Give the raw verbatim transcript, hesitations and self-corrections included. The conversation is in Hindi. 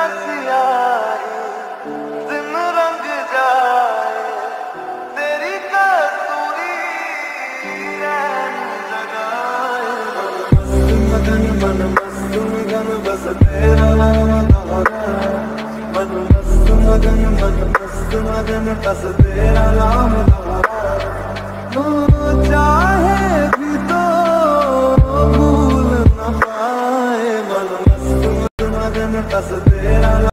सियाही दिन रंग जाए, तेरी कस्तूरी रैन जगाए। मगन मन मस्त मगन बस तेरा नाम दोहराए, मन मस्त मगन मन मस्त मगन बस तेरा नाम दोहराए। वो चाहे भी तो भूल न पाए, मन मस्त मगन बस